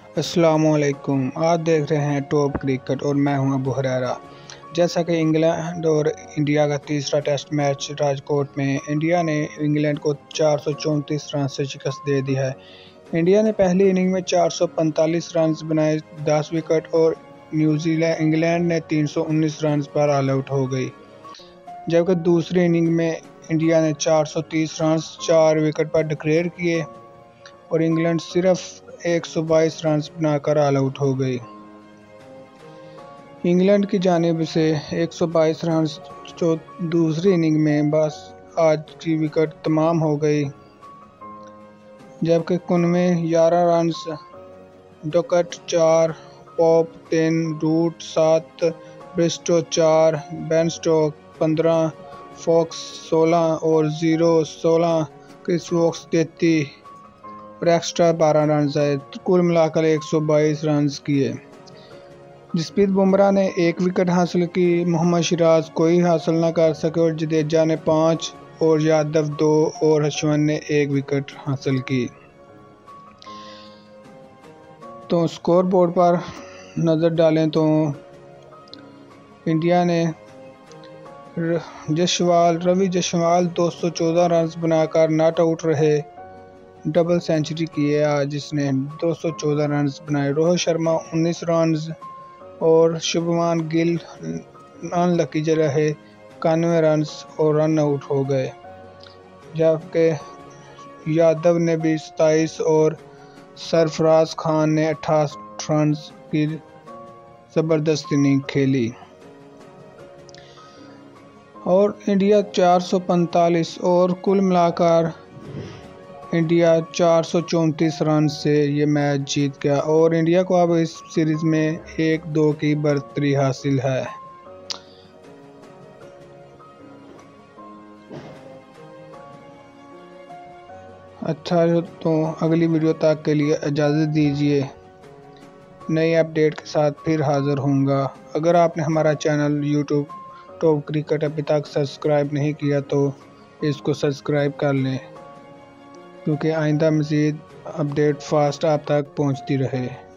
अस्सलामुअलैकुम। आप देख रहे हैं टॉप क्रिकेट और मैं हूं अबू हुरैरा। जैसा कि इंग्लैंड और इंडिया का तीसरा टेस्ट मैच राजकोट में इंडिया ने इंग्लैंड को 434 रन से शिकस्त दे दी है। इंडिया ने पहली इनिंग में 445 रन बनाए 10 विकेट और इंग्लैंड ने 319 रन पर ऑल आउट हो गई। जबकि दूसरी इनिंग में इंडिया ने 430 रन 4 विकेट पर डिक्लेयर किए और इंग्लैंड सिर्फ 122 रन बनाकर ऑल आउट हो गई। इंग्लैंड की जानिब से 122 रन दूसरी इनिंग में बस आज की विकेट तमाम हो गई, जबकि कुनवे 11 run, Duckett 4, Pope 3, Root 7, Bairstow 4, Ben Stokes 15, Foakes 16 और 16, क्रिस वोक्स 33 और एक्स्ट्रा 12 रन आए। कुल मिलाकर 122 रन किए। जसप्रीत बुमराह ने 1 विकेट हासिल की, मोहम्मद सिराज कोई हासिल न कर सके और जडेजा ने 5 और यादव 2 और अश्विन ने 1 विकेट हासिल की। तो स्कोर बोर्ड पर नज़र डालें तो इंडिया ने रवि जयसवाल 214 रन बनाकर नॉट आउट रहे, डबल सेंचुरी की है आज इसने 214 रन बनाए। रोहित शर्मा 19 रन और शुभमान गिल अनलकी रहे 91 रन और रन आउट हो गए, जबकि यादव ने भी 27 और सरफराज खान ने 28 रन की ज़बरदस्त इनिंग खेली और इंडिया 445 और कुल मिलाकर इंडिया 434 रन से ये मैच जीत गया और इंडिया को अब इस सीरीज़ में 1-2 की बढ़तरी हासिल है। अच्छा, तो अगली वीडियो तक के लिए इजाज़त दीजिए। नई अपडेट के साथ फिर हाज़िर होऊंगा। अगर आपने हमारा चैनल यूट्यूब टॉप क्रिकेट अभी तक सब्सक्राइब नहीं किया तो इसको सब्सक्राइब कर लें, क्योंकि आइंदा मज़ीद अपडेट फास्ट आप तक पहुंचती रहे।